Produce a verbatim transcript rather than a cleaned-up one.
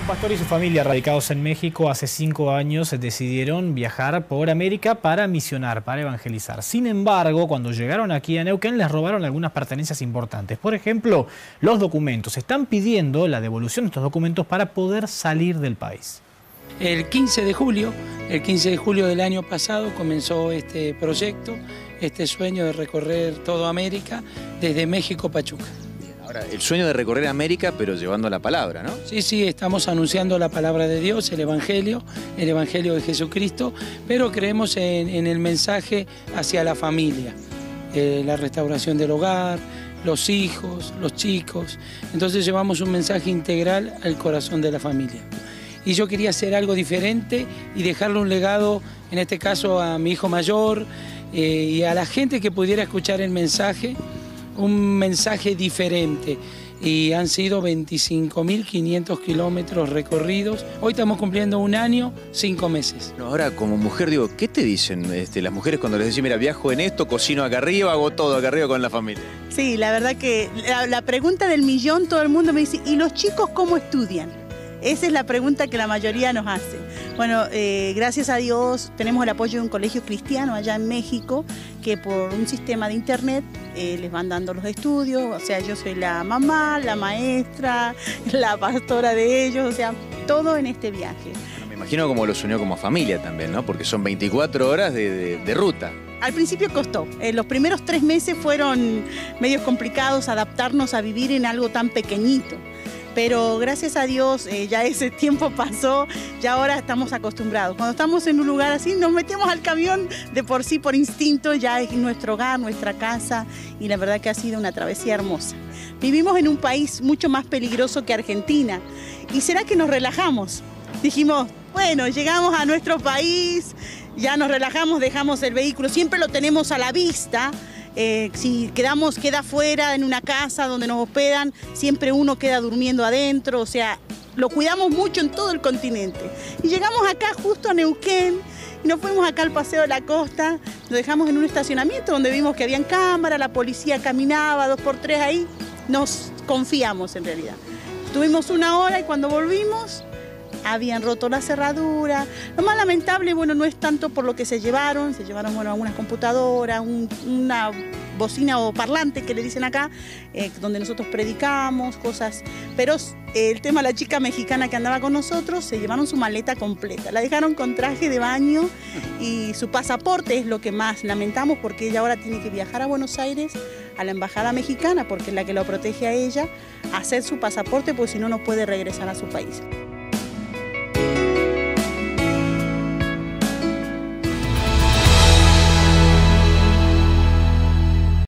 Un pastor y su familia, radicados en México hace cinco años, decidieron viajar por América para misionar, para evangelizar. Sin embargo, cuando llegaron aquí a Neuquén, les robaron algunas pertenencias importantes. Por ejemplo, los documentos. Están pidiendo la devolución de estos documentos para poder salir del país. El quince de julio, el quince de julio del año pasado comenzó este proyecto, este sueño de recorrer toda América desde México a Pachuca. Ahora, el sueño de recorrer América, pero llevando la palabra, ¿no? Sí, sí, estamos anunciando la palabra de Dios, el Evangelio, el Evangelio de Jesucristo, pero creemos en, en el mensaje hacia la familia, eh, la restauración del hogar, los hijos, los chicos. Entonces llevamos un mensaje integral al corazón de la familia. Y yo quería hacer algo diferente y dejarle un legado, en este caso a mi hijo mayor eh, y a la gente que pudiera escuchar el mensaje, un mensaje diferente. Y han sido veinticinco mil quinientos kilómetros recorridos. Hoy estamos cumpliendo un año, cinco meses. No, ahora, como mujer, digo, ¿qué te dicen este, las mujeres cuando les decís, mira, viajo en esto, cocino acá arriba, hago todo acá arriba con la familia? Sí, la verdad que la, la pregunta del millón, todo el mundo me dice, ¿y los chicos cómo estudian? Esa es la pregunta que la mayoría nos hace. Bueno, eh, gracias a Dios tenemos el apoyo de un colegio cristiano allá en México, que por un sistema de internet eh, les van dando los estudios. O sea, yo soy la mamá, la maestra, la pastora de ellos, o sea, todo en este viaje. Bueno, me imagino como los unió como familia también, ¿no? Porque son veinticuatro horas de, de, de ruta. Al principio costó. Eh, los primeros tres meses fueron medios complicados adaptarnos a vivir en algo tan pequeñito. Pero gracias a Dios eh, ya ese tiempo pasó, ya ahora estamos acostumbrados. Cuando estamos en un lugar así, nos metemos al camión de por sí, por instinto, ya es nuestro hogar, nuestra casa, y la verdad que ha sido una travesía hermosa. Vivimos en un país mucho más peligroso que Argentina, y será que nos relajamos. Dijimos, bueno, llegamos a nuestro país, ya nos relajamos, dejamos el vehículo, siempre lo tenemos a la vista. Eh, si quedamos, queda fuera en una casa donde nos hospedan, siempre uno queda durmiendo adentro, o sea, lo cuidamos mucho en todo el continente. Y llegamos acá justo a Neuquén y nos fuimos acá al Paseo de la Costa, nos dejamos en un estacionamiento donde vimos que habían cámaras, la policía caminaba dos por tres ahí, nos confiamos en realidad. Tuvimos una hora y cuando volvimos habían roto la cerradura. Lo más lamentable, bueno, no es tanto por lo que se llevaron, se llevaron, bueno, algunas computadoras, un, una bocina o parlante que le dicen acá, eh, donde nosotros predicamos, cosas, pero eh, el tema de la chica mexicana que andaba con nosotros, se llevaron su maleta completa, la dejaron con traje de baño y su pasaporte es lo que más lamentamos porque ella ahora tiene que viajar a Buenos Aires, a la embajada mexicana, porque es la que lo protege a ella, a hacer su pasaporte, porque si no, no puede regresar a su país.